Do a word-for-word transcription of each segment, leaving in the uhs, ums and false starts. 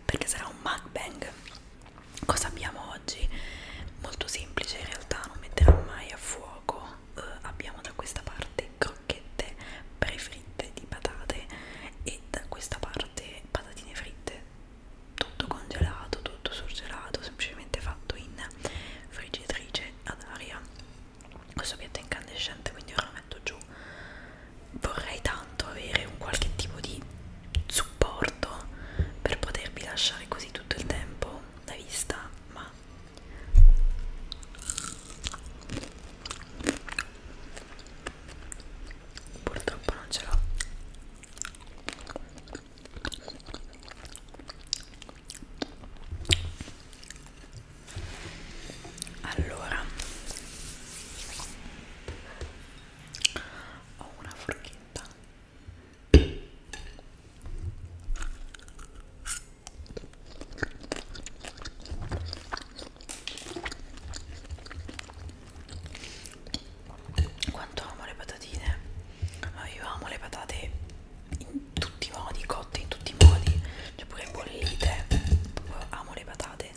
perché sarà un mukbang. Cosa abbiamo oggi? Molto semplice in realtà, non metterà mai a fuoco. Uh, abbiamo da questa parte crocchette prefritte di patate e da questa parte patatine fritte, tutto congelato, tutto surgelato, semplicemente fatto in friggitrice ad aria. Questo piatto è incandescente, quindi ora lo metto giù. Vorrei tanto avere un qualche tipo di supporto per potervi lasciare così tutto il tempo la vista, ma purtroppo non ce l'ho. Allora, ho una forchetta. Quanto amo le patatine, ma io amo le patate in tutti i modi, cotte in tutti i modi, cioè pure bollite, proprio amo le patate.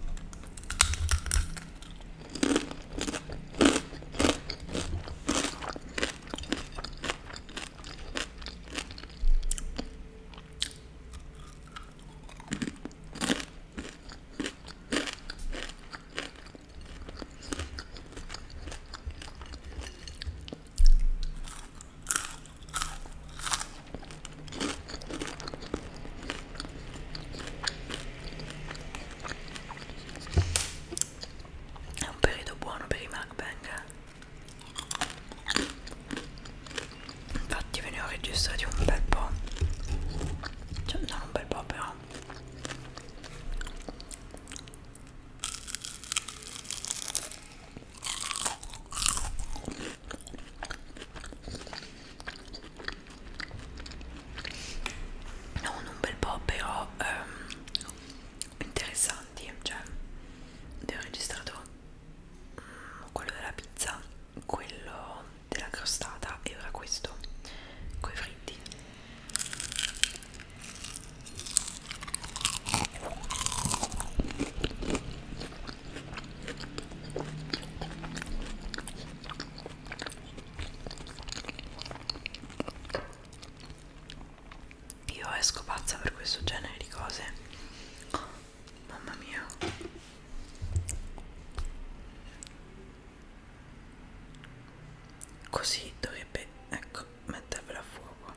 È un periodo buono per i mukbang. Infatti ve ne ho registrati un bel po', cioè non un bel po' però. Non un bel po' però ehm, interessanti, cioè ne ho registrato mm, quello della pizza, quello della crostata e ora questo coi fritti. Io esco pazza per questo genere di cose, mamma mia. Così dovrebbe, ecco, mettervela a fuoco.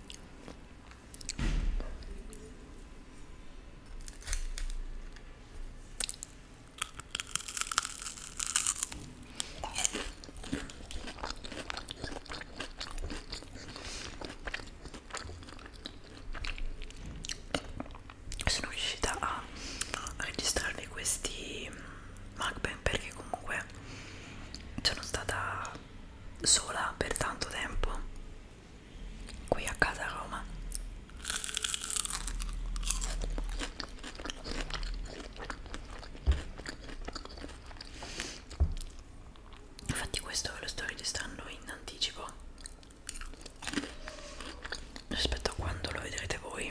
Sono riuscita a registrarvi questi mukbang perché comunque sono stata sola per tanto tempo qui a casa a Roma. Infatti questo ve lo sto registrando in anticipo rispetto a quando lo vedrete voi.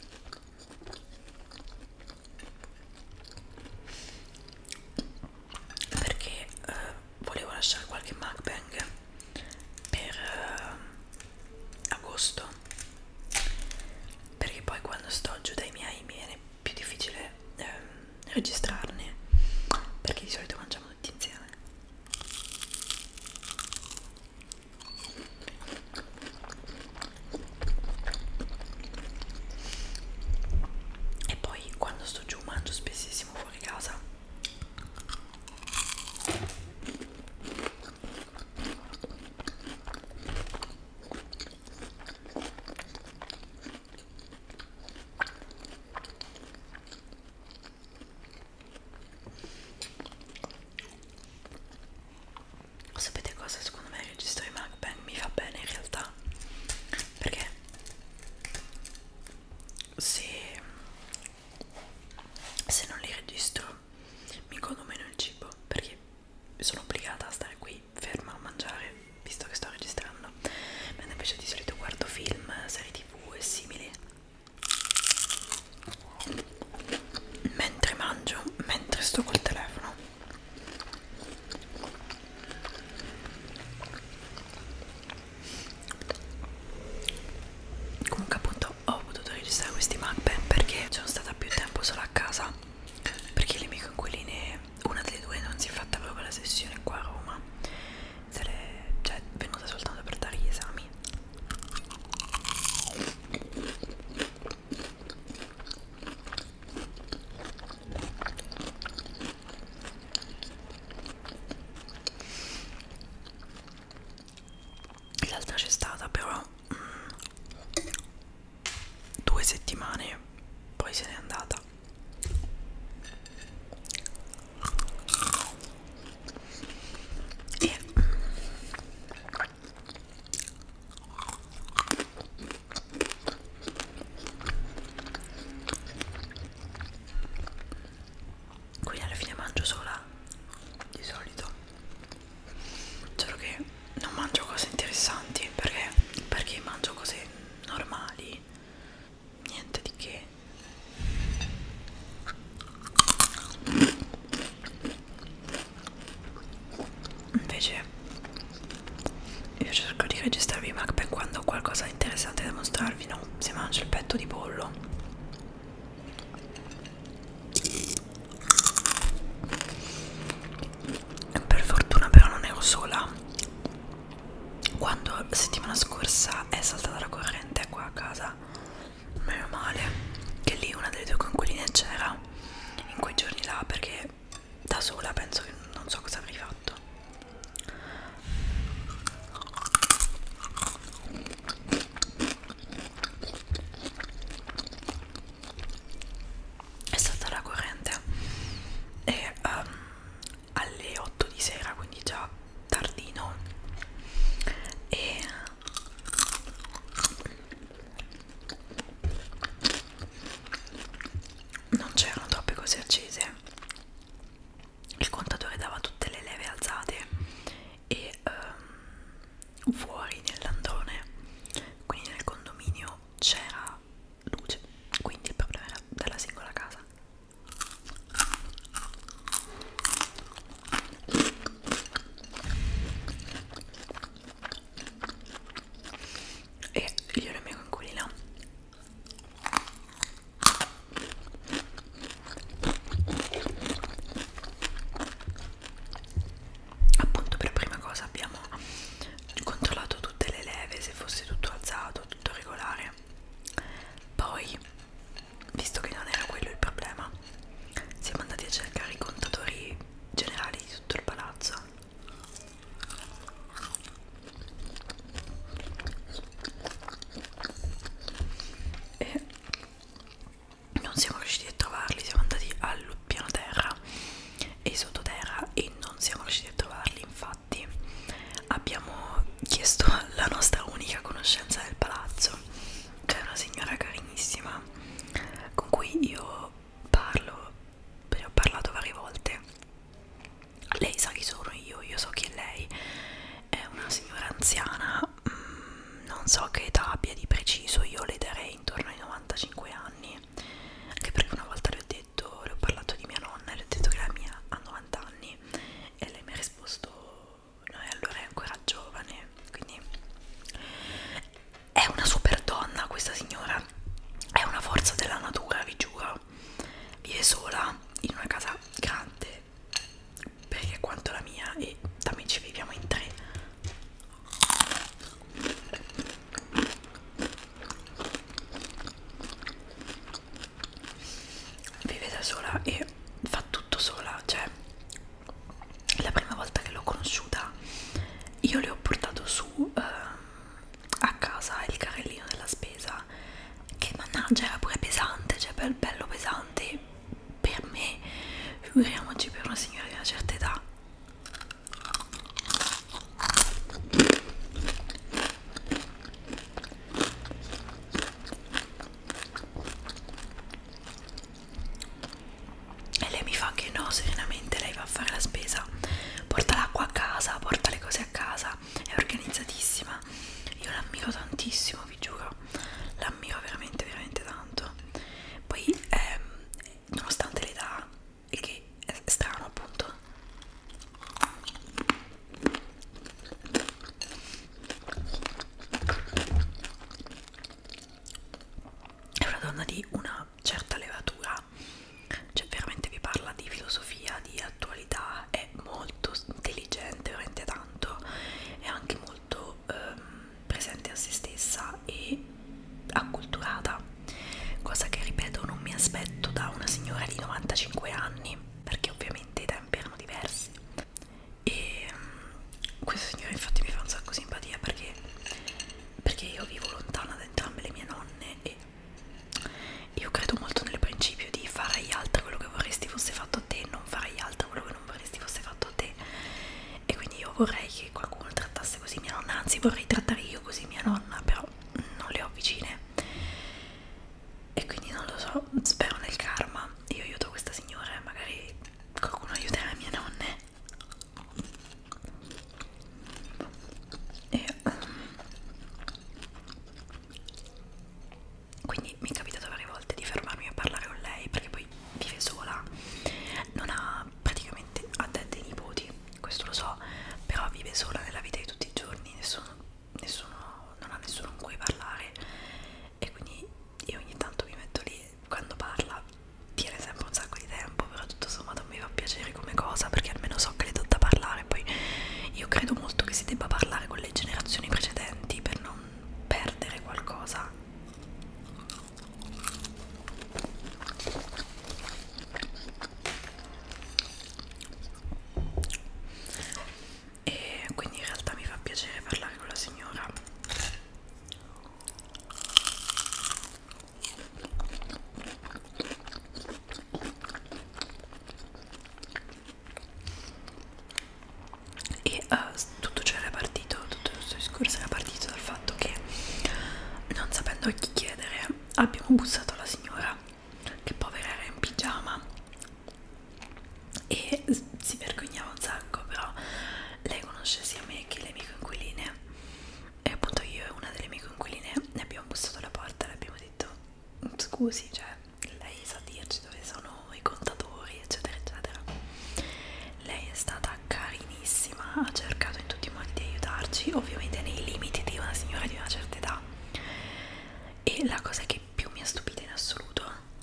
Perché eh, volevo lasciare qualche mukbang per eh, agosto, perché poi quando sto giù dai miei mi viene più difficile ehm, registrarne, perché di solito mangiamo tutti insieme. E poi quando sto giù mangio spessissimo fuori casa. qualcosa di interessante da mostrarvi, no? Si mangia il petto di pollo. E per fortuna però non ero sola. Quando la settimana scorsa è saltata la corrente qua a casa, meno male che lì una delle due coinquiline c'era in quei giorni là, perché da sola penso che non so cosa avrei fatto. È stata la corrente e um, alle otto di sera, quindi già tardino, e non c'erano troppe cose accese, il contatore dava tutte le leve alzate e um, fuori nell'androne, quindi nel condominio, c'era luce, quindi il problema era della singola casa. E io e la mia coinquilina appunto per prima cosa abbiamo controllato tutte le leve, se fosse tutto alzato, tutto regolare. Poi, visto che non era quello il problema, siamo andati a cercare i contatori generali di tutto il palazzo e non siamo riusciti a trovarli. Siamo andati al piano terra e sottoterra e non siamo riusciti a trovarli. Infatti abbiamo chiesto alla nostra unica conoscenza del palazzo, che è una signora carinissima con cui io parlo, perché ho parlato varie volte. Lei sa chi sono io, io so chi è lei. È una signora anziana, mm, non so che età abbia di preciso, io le darei intorno ai novantacinque anni, anche perché una volta le ho detto, le ho parlato di mia nonna e le ho detto che la mia ha novanta anni e lei mi ha risposto no, e allora è ancora giovane. Quindi è una super donna questa signora, è una forza della natura, vi giuro. Vive sola in una casa grande, perché è quanto la mia, e da me ci viviamo in tre. Vive da sola e fa tutto sola, cioè la prima volta che l'ho conosciuta io le ho portato su eh, a casa il carrellino della spesa, che mannaggia era pure pesante, cioè bel, bello pesante per me, figuriamoci per una signora di una certa età. E lei mi fa che no, serenamente lei va a fare la spesa, porta l'acqua a casa, porta le cose a casa, è organizzatissima. Io l'ammiro tantissimo, vi giuro, l'ammiro veramente veramente tanto. Poi ehm, nonostante l'età, il che è strano appunto, è una donna di una certa levatura, cioè veramente vi parla di filosofia, di attualità, è molto intelligente, veramente tanto, è anche molto ehm, presente a se stessa e acculturata, cosa che ripeto non mi aspetto da una signora di novantacinque anni, perché ovviamente i tempi erano diversi. E um, questa signora infatti mi fa un sacco simpatia, perché perché io vivo lontana da entrambe le mie nonne e io credo molto nel principio di fare agli altri quello che vorresti fosse fatto a te, non fare agli altri quello che non vorresti fosse fatto a te. E quindi io vorrei che qualcuno trattasse così mia nonna, anzi vorrei trattare io così mia nonna, però non le ho vicine e quindi non lo so, spero nel karma. Io aiuto questa signora e magari qualcuno aiuterà le mie nonne. E quindi mi è capitato varie volte di fermarmi a parlare con lei, perché poi vive sola, non ha praticamente, ha dei nipoti, questo lo so, però vive sola nella vita di tutti i giorni, nessuno bussato alla signora, che povera era in pigiama e si vergognava un sacco, però lei conosce sia me che le mie coinquiline e appunto io e una delle mie coinquiline ne abbiamo bussato alla porta e le abbiamo detto scusi, cioè lei sa dirci dove sono i contatori eccetera eccetera. Lei è stata carinissima, ha cercato in tutti i modi di aiutarci, ovviamente nei limiti di una signora di una certa età. E la cosa che più mi ha stupita in assoluto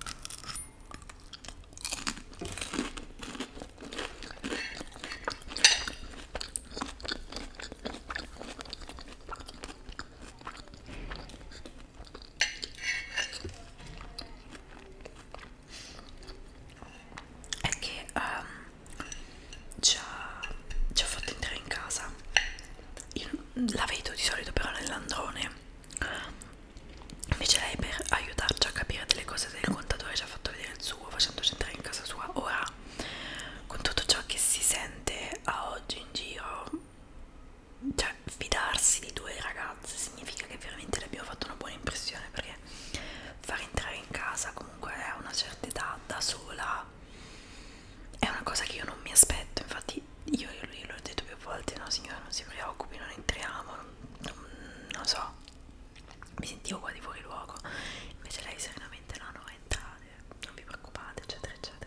è che um, ci, ha, ci ha fatto entrare in casa. Io la vedo di solito però nell'androne, invece lei per aiutarci a capire delle cose del contatore ci ha fatto vedere il suo, facendoci entrare in casa sua. Ora, con tutto ciò che si sente a oggi in giro, cioè fidarsi di due ragazze significa che veramente le abbiamo fatto una buona impressione, perché far entrare in casa comunque a una certa età da sola è una cosa che io non mi aspetto. Infatti io, io, io l'ho detto più volte, no signora non si preoccupi, non entriamo, non, non, non so, mi sentivo qua di fuori luogo, invece lei serenamente no, no, entrate, non vi preoccupate eccetera eccetera.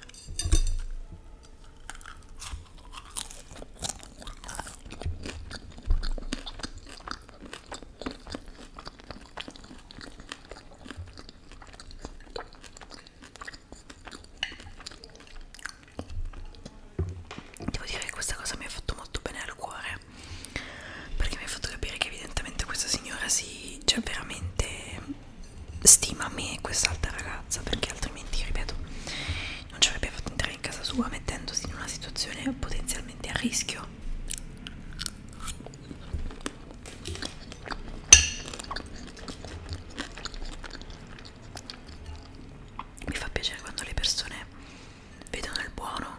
Devo dire che questa cosa mi ha fatto molto bene al cuore, perché mi ha fatto capire che evidentemente questa signora si, cioè veramente stima me e quest'altra ragazza, perché altrimenti, ripeto, non ci avrebbe fatto entrare in casa sua mettendosi in una situazione potenzialmente a rischio. Mi fa piacere quando le persone vedono il buono.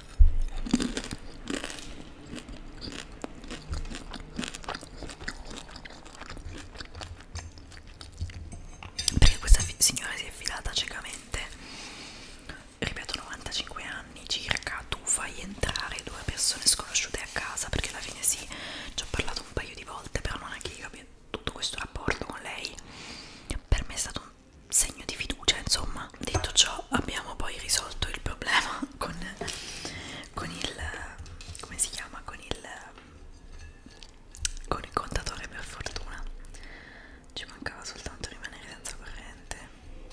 Perché questa signora si è fidata ciecamente, ripeto, novantacinque anni circa, tu fai entrare due persone sconosciute a casa, perché alla fine sì, ci ho parlato un paio di volte, però non è che io abbia tutto questo rapporto con lei. Per me è stato un segno di fiducia, insomma. Detto ciò, abbiamo poi risolto il problema con, con il, come si chiama, con il con il contatore, per fortuna. Ci mancava soltanto rimanere senza corrente.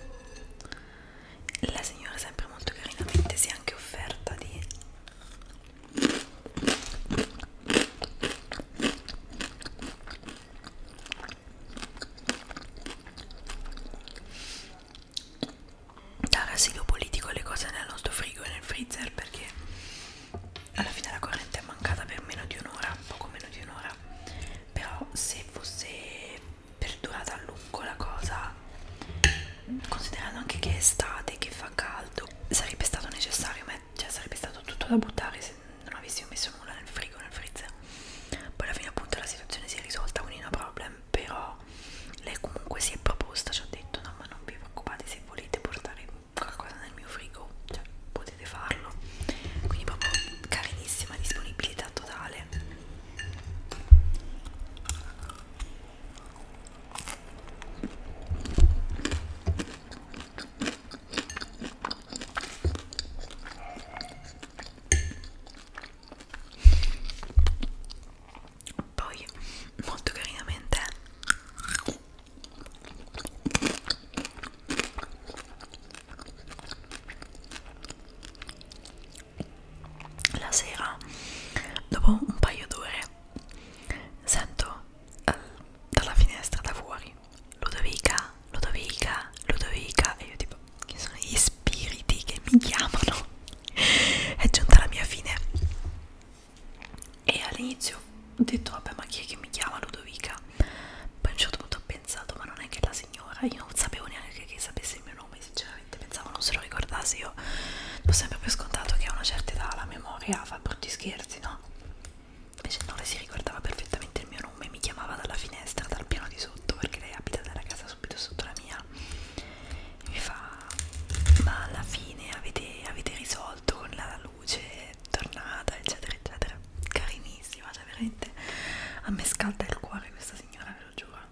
La signora sempre molto carinamente si è anche offerta di dare asilo politico alle cose nel nostro frigo e nel freezer, perché alla fine la corrente è mancata per meno di un'ora, poco meno di un'ora. Però se fosse perdurata a lungo la cosa, considerando anche che è estate, che fa caldo, sarebbe stato necessario, cioè sarebbe stato tutto da buttare se non avessimo messo nulla nel frigo, nel freezer. Poi alla fine appunto la situazione si è risolta, quindi no problem, però lei comunque si è proposta, ci ha detto no ma non vi preoccupate, se volete portare qualcosa nel mio frigo, cioè potete farlo, quindi proprio carinissima, disponibilità totale. Poi molto carinamente la sera, dopo un paio d'ore, sento eh, dalla finestra da fuori Ludovica, Ludovica, Ludovica, e io tipo, chi sono gli spiriti che mi chiamano? È giunta la mia fine. E all'inizio ho detto vabbè, ma chi è che mi chiama Ludovica? Poi a un certo punto ho pensato, ma non è che la signora, io non sapevo neanche che sapesse il mio nome, sinceramente pensavo non se lo ricordasse. Io ho sempre per scontato che a una certa età la memoria fa brutti scherzi, no? Invece non, le si ricordava perfettamente il mio nome, mi chiamava dalla finestra, dal piano di sotto, perché lei abita nella casa subito sotto la mia, mi fa: ma alla fine avete, avete risolto con la luce tornata, eccetera eccetera. Carinissima, cioè veramente a me scalda il cuore questa signora, ve lo giuro.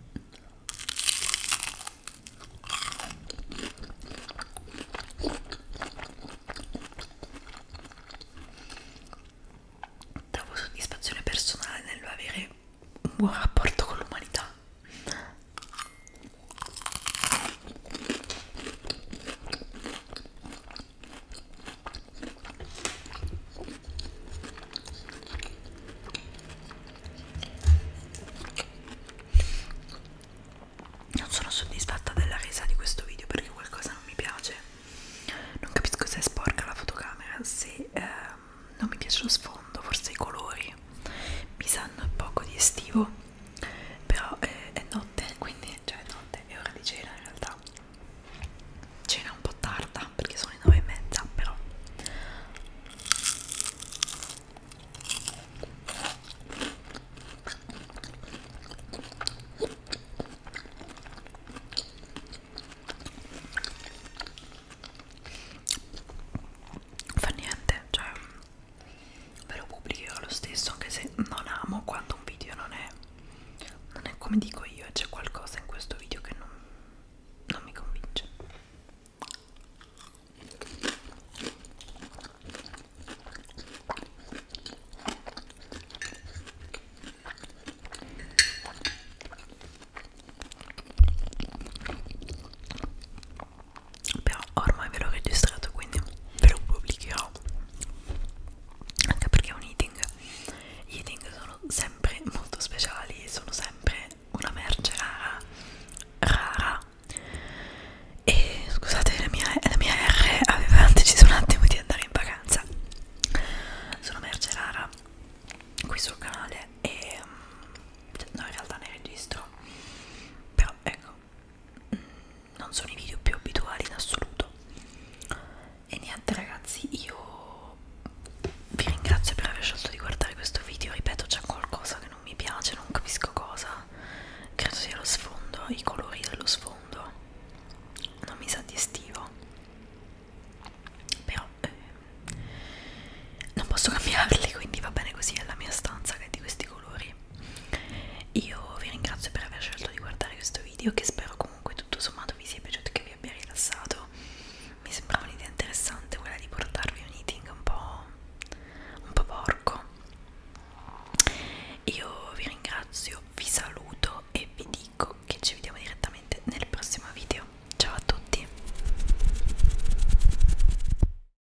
Trovo soddisfazione personale nell'avere un buon rapporto con l'umanità. Non sono soddisfatta della resa di questo video perché qualcosa non mi piace. Non capisco se è sporca la fotocamera, se ehm, non mi piace lo sfondo, forse i colori mi sanno poco di estivo, però eh, è notte, quindi cioè è notte, è ora di cena in realtà. Cena un po' tarda perché sono le nove e mezza, però fa niente, cioè ve lo pubblicherò lo stesso, anche se non amo quando un video non è non è come dico io e c'è qualcosa in questo video che non, non mi convince. Però ormai ve l'ho registrato, quindi ve lo pubblicherò, anche perché è un eating. Gli eating sono sempre molto speciali, sono sempre una merce rara rara e scusate, la mia, la mia R aveva deciso un attimo di andare in vacanza. Sono merce rara qui sul canale e no, in realtà ne registro, però ecco, non sono i video più abituali in assoluto. E niente ragazzi, io vi ringrazio per aver scelto di guardare questo video. Ripeto, c'è qualcosa che non mi piace, non capisco cosa, credo sia lo sfondo, i colori dello sfondo non mi sa di estivo, però eh, non posso cambiarli, quindi va bene così, è la mia stanza che è di questi colori. Io vi ringrazio per aver scelto di guardare questo video, che